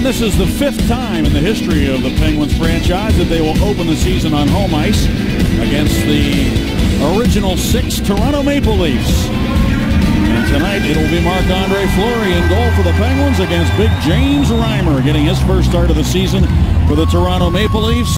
And this is the 5th time in the history of the Penguins franchise that they will open the season on home ice against the original 6 Toronto Maple Leafs. And tonight it'll be Marc-Andre Fleury in goal for the Penguins against Big James Reimer, getting his first start of the season for the Toronto Maple Leafs.